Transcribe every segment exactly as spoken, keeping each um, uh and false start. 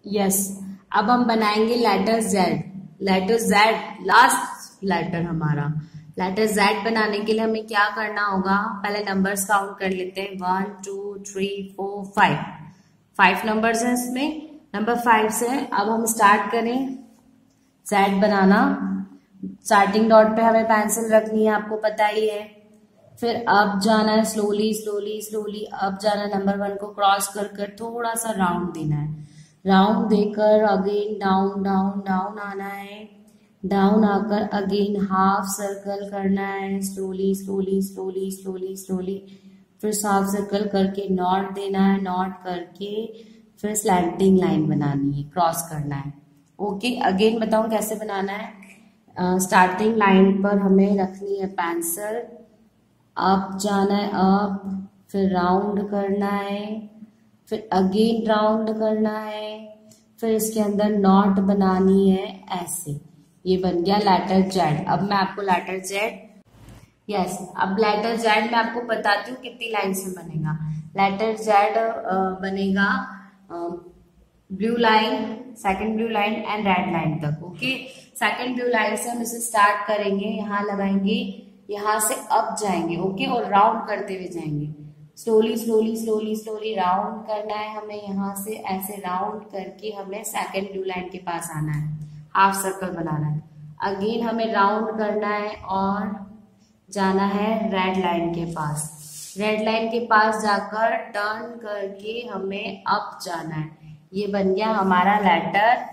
Yes, अब हम बनाएंगे letter Z. Letter Z last letter हमारा। लेटर जेड बनाने के लिए हमें क्या करना होगा, पहले नंबर्स काउंट कर लेते हैं। One two three four five, five numbers हैं इसमें। नंबर फाइव से अब हम स्टार्ट करें जेड बनाना। स्टार्टिंग डॉट पे हमें पेंसिल रखनी है, आपको पता ही है। फिर अब जाना है स्लोली स्लोली स्लोली, अब जाना है नंबर वन को क्रॉस कर कर थोड़ा सा राउंड देना है। राउंड देकर अगेन डाउन डाउन डाउन आना है। डाउन आकर अगेन हाफ सर्कल करना है, slowly slowly slowly slowly slowly. फिर हाफ सर्कल करके नॉट देना है, नॉट करके फिर स्लैंटिंग लाइन बनानी है, क्रॉस करना है। ओके, अगेन बताऊं कैसे बनाना है। स्टार्टिंग लाइन पर हमें रखनी है पेंसिल, अप जाना है अप, फिर राउंड करना है, फिर अगेन राउंड करना है, फिर इसके अंदर नॉट बनानी है ऐसे। ये बन गया लेटर जेड। अब मैं आपको लेटर जेड यस अब लेटर जेड मैं आपको बताती हूँ कितनी लाइन से बनेगा। लेटर जेड बनेगा blue line, second blue line and red line तक। ओके, सेकंड ब्लू लाइन से हम इसे स्टार्ट करेंगे, यहाँ लगाएंगे, यहाँ से अप जाएंगे। ओके, और राउंड करते हुए जाएंगे, slowly slowly slowly slowly round करना है हमें। यहाँ से ऐसे राउंड करके हमें सेकंड ब्लू लाइन के पास आना है, हाफ सर्कल बनाना है। अगेन हमें राउंड करना है और जाना है रेड लाइन के पास। रेड लाइन के पास जाकर टर्न करके हमें अप जाना है। ये बन गया हमारा लेटर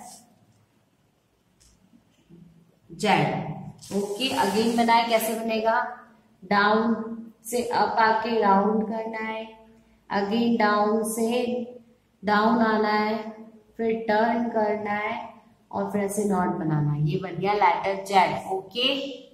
जेड। ओके, अगेन बनाए, कैसे बनेगा, डाउन से अप आके राउंड करना है, अगेन डाउन से डाउन आना है, फिर टर्न करना है और फिर ऐसे नॉट बनाना है। ये बन गया लेटर जेड। ओके।